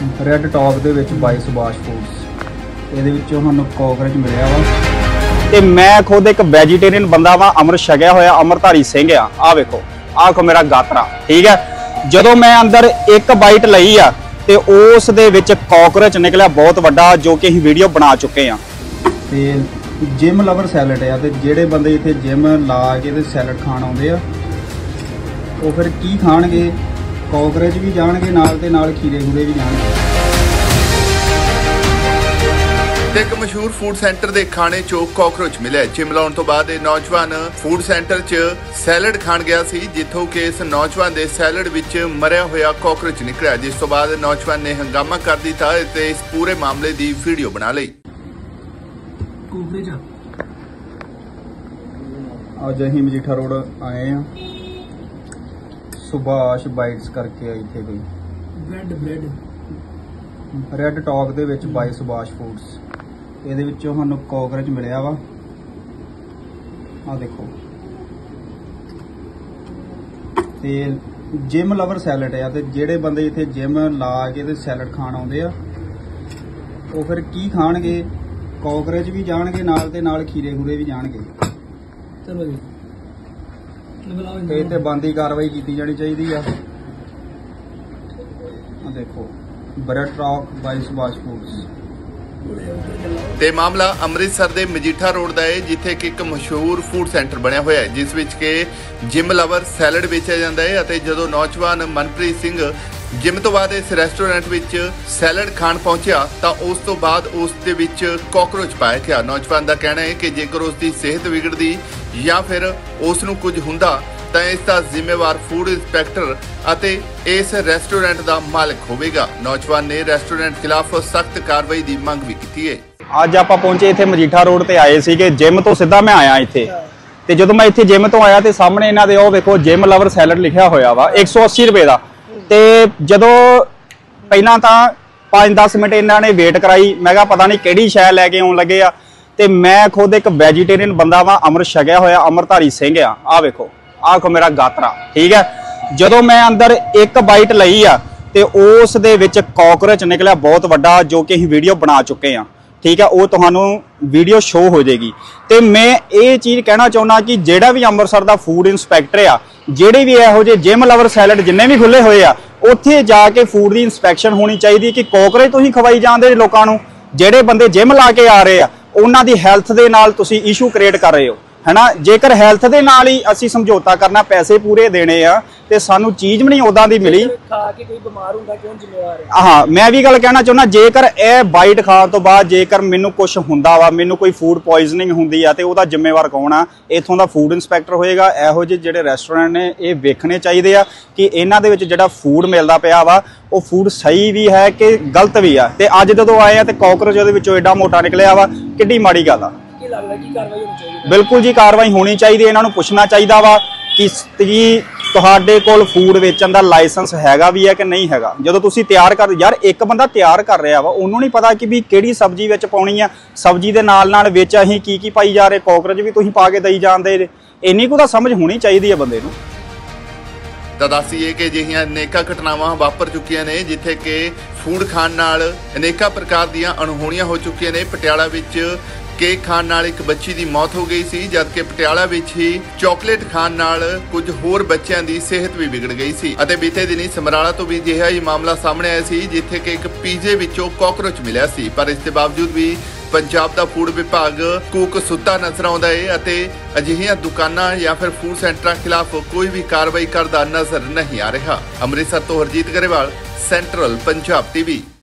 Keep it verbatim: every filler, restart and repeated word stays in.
Red top ਦੇ ਵਿੱਚ ਬਾਈ Subhash foods ਇਹਦੇ ਵਿੱਚੋਂ ਸਾਨੂੰ ਕੋਕਰਚ ਮਿਲਿਆ ਵਾ ਤੇ ਮੈਂ ਖੁਦ ਇੱਕ ਵੈਜੀਟੇਰੀਅਨ ਬੰਦਾ ਵਾ, ਅੰਮ੍ਰਿਤ ਛਕਿਆ ਹੋਇਆ ਅੰਮ੍ਰਿਤਧਾਰੀ ਸਿੰਘ ਆ। ਆ ਵੇਖੋ, ਆਹ ਕੋ ਮੇਰਾ ਗਾਤਰਾ, ਠੀਕ ਹੈ। ਜਦੋਂ ਮੈਂ ਅੰਦਰ ਇੱਕ ਬਾਈਟ ਲਈ ਆ ਤੇ ਉਸ ਦੇ ਵਿੱਚ ਕੋਕਰਚ ਨਿਕਲਿਆ ਬਹੁਤ ਵੱਡਾ, ਜੋ ਕਿ ਅਸੀਂ ਵੀਡੀਓ ਬਣਾ ਚੁੱਕੇ ਆ। ਤੇ ਜਿਮ ਲਵਰ ਸੈਲਡ ਆ, ਤੇ ਜਿਹੜੇ ਬੰਦੇ ਇੱਥੇ ਜਿਮ ਲਾ ਕੇ ਤੇ ਸੈਲਡ ਖਾਣ ਆਉਂਦੇ ਆ ਉਹ ਫਿਰ ਕੀ ਖਾਣਗੇ? ਕੋਕਰਚ ਵੀ ਜਾਣਗੇ ਨਾਲ ਤੇ ਨਾਲ ਖੀਰੇ ਖੂਰੇ ਵੀ ਜਾਣਗੇ। ਤੇ ਇੱਕ ਮਸ਼ਹੂਰ ਫੂਡ ਸੈਂਟਰ ਦੇ ਖਾਣੇ ਚੋਂ ਕਾਕਰੋਚ ਮਿਲਿਆ। ਜਿਮ ਲਾਉਣ ਤੋਂ ਬਾਅਦ ਇਹ ਨੌਜਵਾਨ ਫੂਡ ਸੈਂਟਰ 'ਚ ਸੈਲਡ ਖਾਣ ਗਿਆ ਸੀ, ਜਿੱਥੋਂ ਕਿ ਇਸ ਨੌਜਵਾਨ ਦੇ ਸੈਲਡ ਵਿੱਚ ਮਰਿਆ ਹੋਇਆ ਕਾਕਰੋਚ ਨਿਕਲਿਆ, ਜਿਸ ਤੋਂ ਬਾਅਦ ਨੌਜਵਾਨ ਨੇ ਹੰਗਾਮਾ ਕਰ ਦਿੱਤਾ ਤੇ ਇਸ ਪੂਰੇ ਮਾਮਲੇ ਦੀ ਵੀਡੀਓ ਬਣਾ ਲਈ। ਅੱਜ ਅਸੀਂ ਮਜੀਠਾ ਰੋਡ ਆਏ ਆ, ਸੁਭਾਸ਼ ਬਾਈਟਸ ਕਰਕੇ ਆ ਇੱਥੇ ਕੋਈ ਬ੍ਰੈਡ ਬ੍ਰੈਡ ਰੈੱਡ ਟੌਪ ਦੇ ਵਿੱਚ ਬਾਈ ਸੁਭਾਸ਼ ਫੂਡਸ ਇਹਦੇ ਵਿੱਚੋਂ ਸਾਨੂੰ ਕੋਕਰਚ ਮਿਲਿਆ ਵਾ। ਆ ਦੇਖੋ, ਤੇ ਜਿਮ ਲਵਰ ਸੈਲਡ ਆ, ਤੇ ਜਿਹੜੇ ਬੰਦੇ ਇੱਥੇ ਜਿਮ ਲਾ ਕੇ ਤੇ ਸੈਲਡ ਖਾਣ ਆਉਂਦੇ ਆ ਉਹ ਫਿਰ ਕੀ ਖਾਣਗੇ? ਕੋਕਰਚ ਵੀ ਜਾਣਗੇ ਨਾਲ ਤੇ ਨਾਲ ਖੀਰੇ ਖੂਰੇ ਵੀ ਜਾਣਗੇ। ਚਲੋ ਜੀ, ਤੇ ਇੱਥੇ ਬੰਦੀ ਕਾਰਵਾਈ ਕੀਤੀ ਜਾਣੀ ਚਾਹੀਦੀ ਆ। ਆ ਦੇਖੋ, bread top by Subhash foods. ਤੇ ਮਾਮਲਾ ਅੰਮ੍ਰਿਤਸਰ ਦੇ ਮਜੀਠਾ ਰੋਡ ਦਾ ਹੈ, ਜਿੱਥੇ ਕਿ ਇੱਕ ਮਸ਼ਹੂਰ ਫੂਡ ਸੈਂਟਰ ਬਣਿਆ ਹੋਇਆ ਹੈ, ਜਿਸ ਵਿੱਚ ਕਿ ਜਿਮ ਲਵਰ ਸੈਲਡ ਵੇਚਿਆ ਜਾਂਦਾ ਹੈ। ਅਤੇ ਜਦੋਂ ਨੌਜਵਾਨ ਮਨਪ੍ਰੀਤ ਸਿੰਘ ਜਿਮ ਤੋਂ ਬਾਅਦ ਇਸ ਰੈਸਟੋਰੈਂਟ ਵਿੱਚ ਸੈਲਡ ਖਾਣ ਪਹੁੰਚਿਆ ਤਾਂ ਉਸ ਤੋਂ ਬਾਅਦ ਉਸ ਦੇ ਵਿੱਚ ਕਾਕਰੋਚ ਪਾਇਆ ਗਿਆ। ਨੌਜਵਾਨ ਦਾ ਕਹਿਣਾ ਹੈ ਕਿ ਜੇਕਰ ਉਸ ਦੀ ਸਿਹਤ ਵਿਗੜਦੀ ਜਾਂ ਫਿਰ ਉਸ ਨੂੰ ਕੁਝ ਹੁੰਦਾ ਤਾਂ ਇਸ ਦਾ ਜ਼ਿੰਮੇਵਾਰ ਫੂਡ ਇੰਸਪੈਕਟਰ ਅਤੇ ਇਸ ਰੈਸਟੋਰੈਂਟ ਦਾ ਮਾਲਕ ਹੋਵੇਗਾ। ਨੌਜਵਾਨ ਨੇ ਰੈਸਟੋਰੈਂਟ ਖਿਲਾਫ ਸਖਤ ਕਾਰਵਾਈ ਦੀ ਮੰਗ ਵੀ ਕੀਤੀ ਹੈ। ਅੱਜ ਆਪਾਂ ਪਹੁੰਚੇ ਇੱਥੇ ਮਜੀਠਾ ਰੋਡ ਤੇ ਆਏ ਸੀਗੇ, ਜਿਮ ਤੋਂ ਸਿੱਧਾ ਮੈਂ ਆਇਆ ਇੱਥੇ। ਤੇ ਜਦੋਂ ਮੈਂ ਇੱਥੇ ਜਿਮ ਤੋਂ ਆਇਆ ਤੇ ਸਾਹਮਣੇ ਇਹਨਾਂ ਦੇ ਉਹ ਵੇਖੋ ਜਿਮ ਲਵਰ ਸੈਲਡ ਲਿਖਿਆ ਹੋਇਆ ਵਾ ਇੱਕ ਸੌ ਅੱਸੀ ਰੁਪਏ ਦਾ। ਤੇ ਜਦੋਂ ਪਹਿਲਾਂ ਤਾਂ ਪੰਜ ਦਸ ਮਿੰਟ ਇਹਨਾਂ ਨੇ ਵੇਟ ਕਰਾਈ, ਮੈਂ ਕਿਹਾ ਪਤਾ ਨਹੀਂ ਕਿਹੜੀ ਸ਼ੈ ਲੈ ਕੇ ਆਉਣ ਲੱਗੇ ਆ। ਤੇ ਮੈਂ ਖੁਦ ਇੱਕ ਵੈਜੀਟੇਰੀਅਨ ਬੰਦਾ ਵਾ, ਅੰਮ੍ਰਿਤ ਛਕਿਆ ਹੋਇਆ ਅੰਮ੍ਰਿਤਧਾਰੀ ਸਿੰਘ ਆ। ਆ ਵੇਖੋ, ਆਹ ਕੋ ਮੇਰਾ ਗਾਤਰਾ, ਠੀਕ ਹੈ। ਜਦੋਂ ਮੈਂ ਅੰਦਰ ਇੱਕ ਬਾਈਟ ਲਈ ਆ ਤੇ ਉਸ ਦੇ ਵਿੱਚ ਕੋਕਰਚ ਨਿਕਲਿਆ ਬਹੁਤ ਵੱਡਾ, ਜੋ ਕਿ ਅਸੀਂ ਵੀਡੀਓ ਬਣਾ ਚੁੱਕੇ ਆ, ਠੀਕ ਹੈ। ਉਹ ਤੁਹਾਨੂੰ ਵੀਡੀਓ ਸ਼ੋ ਹੋ ਜਾਏਗੀ। ਤੇ ਮੈਂ ਇਹ ਚੀਜ਼ ਕਹਿਣਾ ਚਾਹੁੰਦਾ ਕਿ ਜਿਹੜਾ ਵੀ ਅੰਮ੍ਰਿਤਸਰ ਦਾ ਫੂਡ ਇੰਸਪੈਕਟਰ ਆ, ਜਿਹੜੇ ਵੀ ਇਹੋ ਜਿਹੇ ਜਿਮ ਲਵਰ ਸੈਲਡ ਜਿੰਨੇ ਵੀ ਖੁੱਲੇ ਹੋਏ ਆ, ਉੱਥੇ ਜਾ ਕੇ ਫੂਡ ਦੀ ਇੰਸਪੈਕਸ਼ਨ ਹੋਣੀ ਚਾਹੀਦੀ ਕਿ ਕੋਕਰਚ ਤੁਸੀਂ ਖਵਾਈ ਜਾਂਦੇ ਲੋਕਾਂ ਨੂੰ। ਜਿਹੜੇ ਬੰਦੇ ਜਿਮ ਲਾ ਕੇ ਆ ਰਹੇ ਆ ਉਹਨਾਂ ਦੀ ਹੈਲਥ ਦੇ ਨਾਲ ਤੁਸੀਂ ਇਸ਼ੂ ਕ੍ਰੀਏਟ ਕਰ ਰਹੇ ਹੋ, ਹੈਨਾ। ਜੇਕਰ ਹੈਲਥ ਦੇ ਨਾਲ ਹੀ ਅਸੀਂ ਸਮਝੌਤਾ ਕਰਨਾ, ਪੈਸੇ ਪੂਰੇ ਦੇਣੇ ਆ, ਤੇ ਸਾਨੂੰ ਚੀਜ਼ ਵੀ ਨਹੀਂ ਉਦਾਂ ਦੀ ਮਿਲੀ। ਖਾ ਕੇ ਕੋਈ ਬਿਮਾਰ ਹੁੰਦਾ ਕਿਉਂ ਜ਼ਿੰਮੇਵਾਰ ਹੈ? ਹਾਂ, ਮੈਂ ਵੀ ਗੱਲ ਕਹਿਣਾ ਚਾਹੁੰਦਾ, ਜੇਕਰ ਇਹ ਬਾਈਟ ਖਾਣ ਤੋਂ ਬਾਅਦ ਜੇਕਰ ਮੈਨੂੰ ਕੁਝ ਹੁੰਦਾ ਵਾ, ਮੈਨੂੰ ਕੋਈ ਫੂਡ ਪੋਇਜ਼ਨਿੰਗ ਹੁੰਦੀ ਆ, ਤੇ ਉਹਦਾ ਜ਼ਿੰਮੇਵਾਰ ਕੌਣ ਆ? ਇੱਥੋਂ ਦਾ ਫੂਡ ਇੰਸਪੈਕਟਰ ਹੋਏਗਾ। ਇਹੋ ਜਿਹੇ ਜਿਹੜੇ ਰੈਸਟੋਰੈਂਟ ਨੇ ਇਹ ਵੇਖਣੇ ਚਾਹੀਦੇ ਆ ਕਿ ਇਹਨਾਂ ਦੇ ਵਿੱਚ ਜਿਹੜਾ ਫੂਡ ਮਿਲਦਾ ਪਿਆ ਵਾ ਉਹ ਫੂਡ ਸਹੀ ਵੀ ਹੈ ਕਿ ਗਲਤ ਵੀ ਆ। ਤੇ ਅੱਜ ਜਦੋਂ ਆਏ ਆ ਤੇ ਕਾਕਰੋਚ ਉਹਦੇ ਵਿੱਚੋਂ ਐਡਾ ਮੋਟਾ ਨਿਕਲਿਆ ਵਾ, ਕਿੱਡੀ ਮਾੜੀ ਗੱਲ ਆ। ਕੀ ਲੱਗਦਾ ਕੀ ਕਾਰਵਾਈ ਹੋਣੀ ਚਾਹੀਦੀ? ਬਿਲਕੁਲ ਜੀ, ਕਾਰਵਾਈ ਹੋਣੀ ਚਾਹੀਦੀ। ਇਹਨਾਂ ਨੂੰ ਪੁੱਛਣਾ ਚਾਹੀਦਾ ਵਾ ਕਿ ਕੀ ਤੁਹਾਡੇ ਕੋਲ ਫੂਡ ਵੇਚਣ ਦਾ ਲਾਇਸੈਂਸ ਹੈਗਾ ਵੀ ਹੈ ਕਿ ਨਹੀਂ ਹੈਗਾ। ਜਦੋਂ ਤੁਸੀਂ ਤਿਆਰ ਕਰ, ਯਾਰ ਇੱਕ ਬੰਦਾ ਤਿਆਰ ਕਰ ਰਿਹਾ ਵਾ, ਉਹਨੂੰ ਨਹੀਂ ਪਤਾ ਕਿ ਵੀ ਕਿਹੜੀ ਸਬਜ਼ੀ ਵਿੱਚ ਪਾਉਣੀ ਆ। ਸਬਜ਼ੀ ਦੇ ਨਾਲ ਨਾਲ ਵਿੱਚ ਅਸੀਂ ਕੀ ਕੀ ਪਾਈ ਜਾ ਰਹੇ, ਕੋਕਰਚ ਵੀ ਤੁਸੀਂ ਪਾ ਕੇ ਦੇਈ ਜਾਂਦੇ। ਇੰਨੀ ਕੁ ਤਾਂ ਸਮਝ ਹੋਣੀ ਚਾਹੀਦੀ ਹੈ ਬੰਦੇ ਨੂੰ। ਤਾਂ ਦੱਸੀਏ ਕਿ ਅਜਿਹੀਆਂ ਅਨੇਕਾਂ ਘਟਨਾਵਾਂ ਵਾਪਰ ਚੁੱਕੀਆਂ ਨੇ, ਜਿੱਥੇ ਕਿ ਫੂਡ ਖਾਣ ਨਾਲ ਅਨੇਕਾਂ ਪ੍ਰਕਾਰ ਦੀਆਂ ਅਣਹੋਣੀਆਂ ਹੋ ਚੁੱਕੀਆਂ ਨੇ। ਪਟਿਆਲਾ ਵਿੱਚ ਕੇਕ ਖਾਣ ਨਾਲ ਇੱਕ ਬੱਚੀ ਦੀ ਮੌਤ ਹੋ ਗਈ ਸੀ, ਜਦਕਿ ਪਟਿਆਲਾ ਵਿੱਚ ਹੀ ਚਾਕਲੇਟ ਖਾਣ ਨਾਲ ਕੁਝ ਹੋਰ ਬੱਚਿਆਂ ਦੀ ਸਿਹਤ ਵੀ ਵਿਗੜ ਗਈ ਸੀ। ਅਤੇ ਬੀਤੇ ਦਿਨੀ ਸਮਰਾਲਾ ਤੋਂ ਵੀ ਅਜਿਹਾ ਹੀ ਮਾਮਲਾ ਸਾਹਮਣੇ ਆਇਆ ਸੀ, ਜਿੱਥੇ ਕਿ ਇੱਕ ਪੀਜ਼ੇ ਵਿੱਚੋਂ ਕਾਕਰੋਚ ਮਿਲਿਆ ਸੀ। ਪਰ ਇਸ ਦੇ ਬਾਵਜੂਦ ਵੀ ਪੰਜਾਬ ਦਾ ਫੂਡ ਵਿਭਾਗ ਕੂਕ ਸੁੱਤਾ ਨਜ਼ਰ ਆਉਂਦਾ ਹੈ ਅਤੇ ਅਜਿਹੀਆਂ ਦੁਕਾਨਾਂ ਜਾਂ ਫਿਰ ਫੂਡ ਸੈਂਟਰਾਂ ਖਿਲਾਫ ਕੋਈ ਵੀ ਕਾਰਵਾਈ ਕਰਦਾ ਨਜ਼ਰ ਨਹੀਂ ਆ ਰਿਹਾ। ਅੰਮ੍ਰਿਤਸਰ ਤੋਂ ਹਰਜੀਤ ਗਰੇਵਾਲ, ਸੈਂਟਰਲ ਪੰਜਾਬ ਟੀਵੀ।